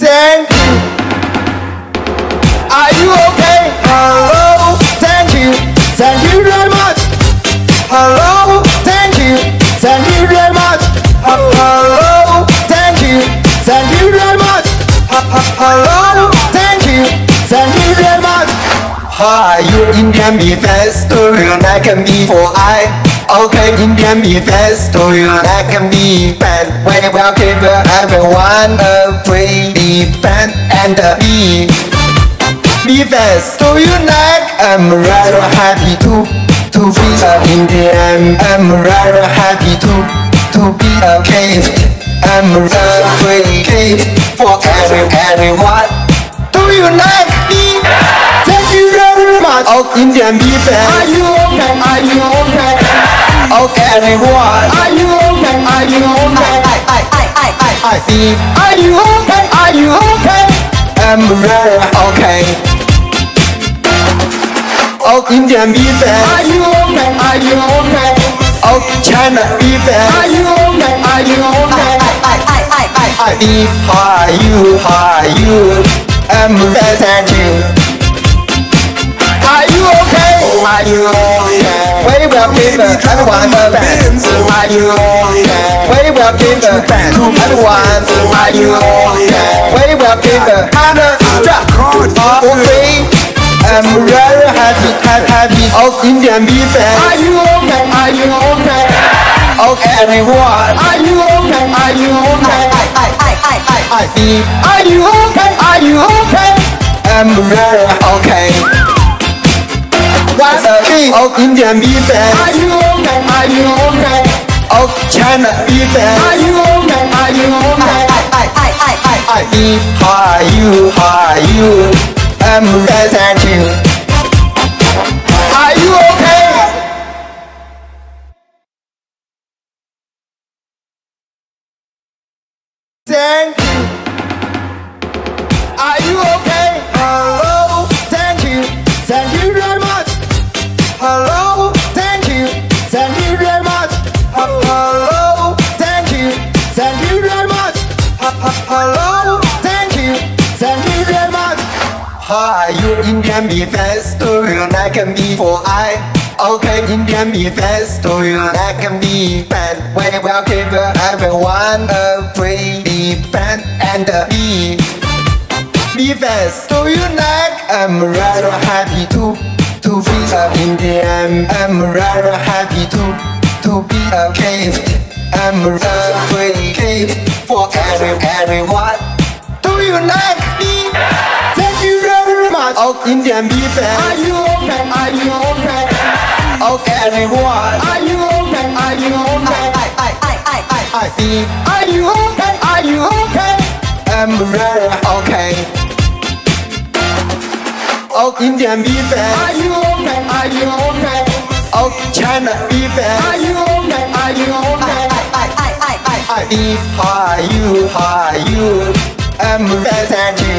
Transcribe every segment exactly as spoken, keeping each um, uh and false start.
Thank you. Are you okay? Hello. Thank you. Thank you very much. Hello. Thank you. Thank you very much. Hello. Thank you. Thank you very much. Hello. Thank you. Thank you very much. Hi, you Indian be fast, do you like me for I? Okay, Indian be fast, do you like me band? We will give everyone a free band and be be fast, do you like? I'm rather happy to to be an Indian. I'm rather happy to to be a gift. I'm a free gift for every everyone. Do you like me? Thank you very much. Oh, Indian be fast. Are you okay? Are you okay? Oh, everyone. Are you okay? Are you okay? I, I, I, I, I, I see. Are you okay? Are you okay? I'm very okay. Oh, Indian be fast. Are you okay? Are you okay? Oh, China be fast. Are you okay? Are you okay? I, I, I, I, I, I see. How are you? How are you? I'm very thank you. Are you okay? Are you okay? We will give everyone a band. Are you okay? We will give a band to everyone. Are you okay? We will give a hundred drop for free. I'm very happy, happy, happy. Oh, Indian be fast. Are you okay? Are you okay? Oh, everyone. Are you okay? Are you okay? I, I, I, I, I, I see. Are you okay? Are you okay? I'm very okay. What's up? Oh, Indian be fast. Are you okay? Are you okay? Oh, China be fast. Are you okay? Are you okay? I, I, I, I, I, I see. How are you? How are you? I'm very thank you. Are you okay? Thank you. Are you okay? Hello. Thank you. Thank you very much. Hello. Thank you. Thank you very much. Hello. Thank you. Thank you very much. Hello. Thank you. Thank you very much. Hi, you Indian be fast, do you like me for I? Okay, Indian be fast, do you like me band? We will give everyone a free band and be be fast, do you like? I'm rather happy to to be an Indian. I'm rather happy to to be a gift. I'm a free gift for every everyone. Do you like me? Thank you very much. Oh, Indian be fast. Are you okay? Are you okay? Oh, everyone. Are you okay? Are you okay? I, I, I, I, I, I see. Are you okay? Are you okay? I'm very okay. Oh, Indian be fast. Are you okay? Are you okay? Oh, China be fast. Are you okay? Are you okay? I, I, I, I, I, I see. How are you? How are you? I'm very thank you.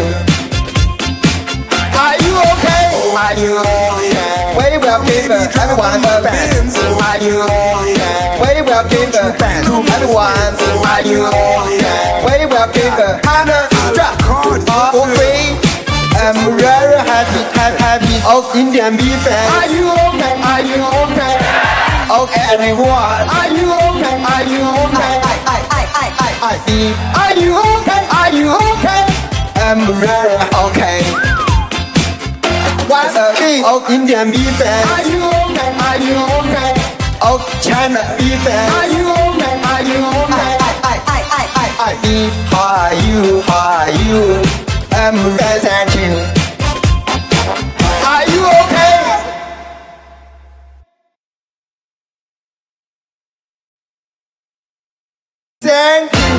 Are you okay? Are you okay? We will give everyone a band. Are you okay? We will give a band to everyone. Are you okay? We will give a hundred drop for free. I'm very happy, happy, happy. Oh, Indian be fast. Are you okay? Are you okay? Oh, everyone. Are you okay? Are you okay? I, I, I, I, I, I see. Are you okay? Are you okay? I'm very okay. What's up? Oh, Indian be fast. Are you okay? Are you okay? Oh, China be fast. Are you okay? Are you okay? I, I, I, I, I, I see. How are you? How are you? I'm very thank you. Are you okay? Thank you.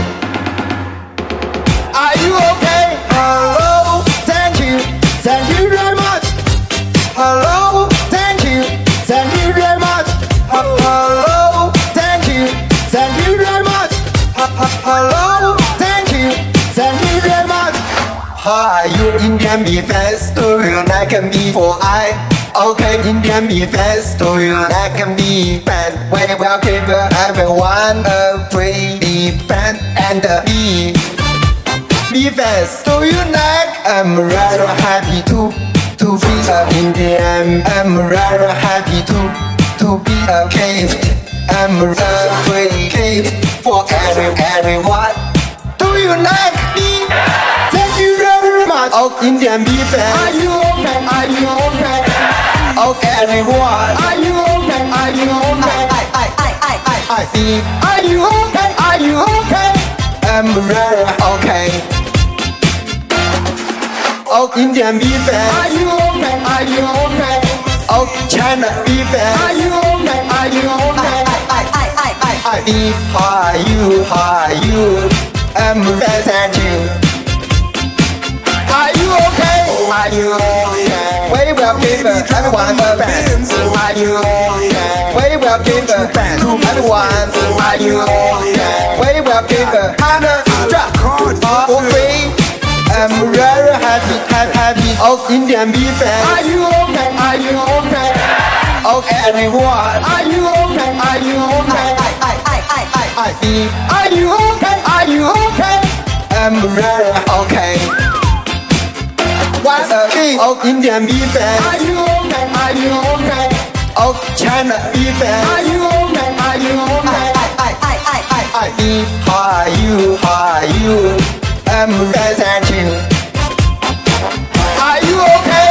Are you okay? Hello. Thank you. Thank you very much. Hello. Thank you. Thank you very much. Hello. Thank you. Thank you very much. Hello. Thank you. Thank you very much. Hi, you Indian be fast, do you like me for I? Okay, Indian be fast, do you like me band? We will give everyone a free band and be be fast. Do you like? I'm rather happy to to be an Indian. I'm rather happy to to be a gift. I'm a free gift for every everyone. Do you like me? Thank you very much. Oh, Indian be fast. Are you okay? Are you okay? Oh, everyone. Are you okay? Are you okay? I I I I I I see. Are you okay? Are you okay? I'm rather okay. Oh, Indian be fast. Are you okay? Are you okay? Oh, China be fast. Are you okay? Are you okay? I I I I I I be. How are you? How are you? I'm fast and you. Are you okay? Are you okay? We will give everyone a band. Are you okay? We will give a band to everyone. Are you okay? We will give a hundred drop for free. I'm very happy, happy, happy. Oh, Indian be fast. Are you okay? Are you okay? Oh, everyone. Are you okay? Are you okay? I I I I I I see. Are you okay? Are you okay? I'm very okay. What's up? Oh, Indian be fast. Are you okay? Are you okay? Oh, China be fast. Are you okay? Are you okay? I I I I I I see. How are you? How are you? I'm fast and you. Are you okay?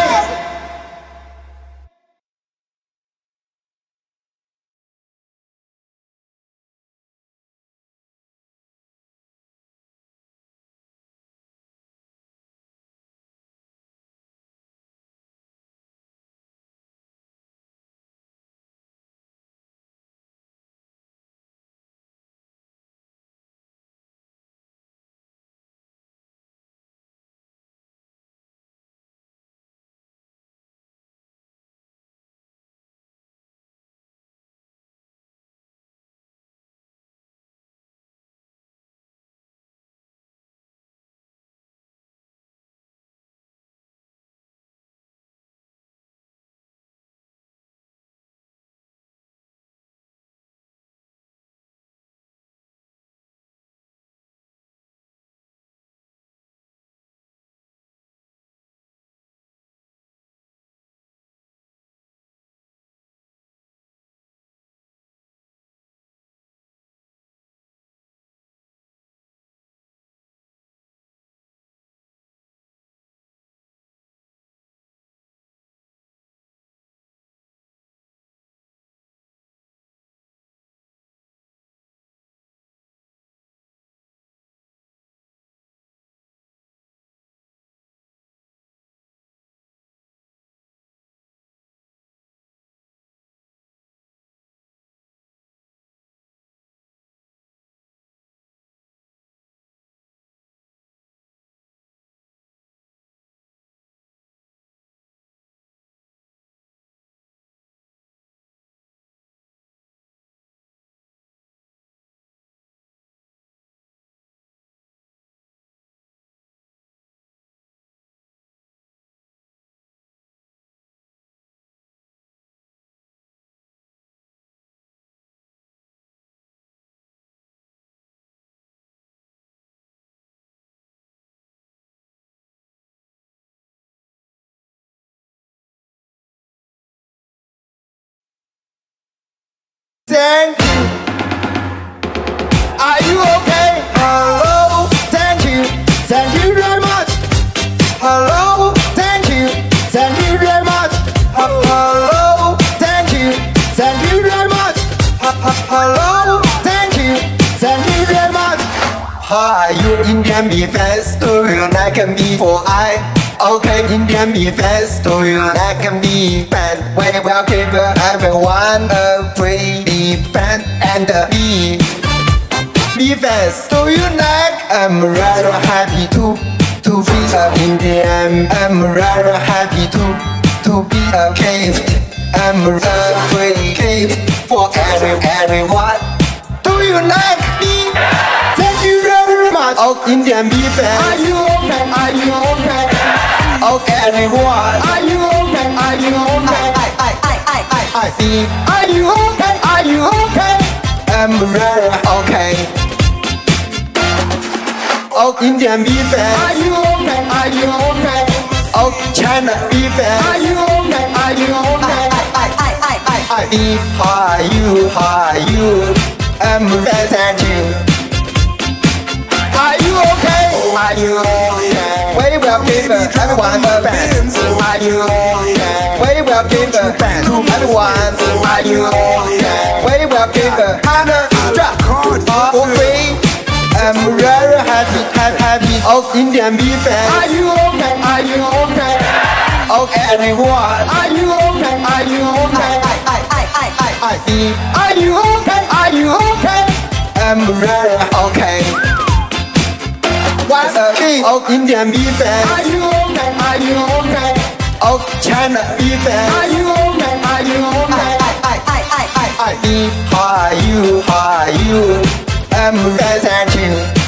Thank you. Are you okay? Hello. Thank you. Thank you very much. Hello. Thank you. Thank you very much. Hello. Thank you. Thank you very much. Hello. Thank you. Thank you very much. How are you, Indian be fast? Do you like me for I? Okay, Indian be fast. Do you like me band? We will give everyone a free band and be be fast. Do you like? I'm rather happy to to be an Indian. I'm rather happy to to be a gift. I'm a free gift for every everyone. Do you like me? Thank you very much. Oh, Indian be fast. Are you okay? Are you okay? Oh, everyone. Are you okay? Are you okay? I I I I I I see. Are you okay? Are you okay? I'm rather okay. Oh, Indian beef fan. Are you okay? Are you okay? Oh, China beef fan. Are you okay? Are you okay? I, I, I, I, I, beef. How are you? How are you? I'm fine, thank you. Are you okay? Are you okay? We will give everyone a band. Are you okay? We will give a band to everyone. Are you okay? We will give a hundred drop for free. I'm very happy, happy, happy. Oh, Indian beef fan. Are you okay? Are you okay? Oh, everyone. Are you okay? Are you okay? I, I, I, I, I, I, beef. Are you okay? Are you okay? I'm very okay. What's a beef? Oh, Indian beef fan. Are you okay? Are you okay? Oh, China beef fan. Are you okay? Are you okay? I, I, I, I, I, I, beef. How are you? How are you? I'm fine, thank you.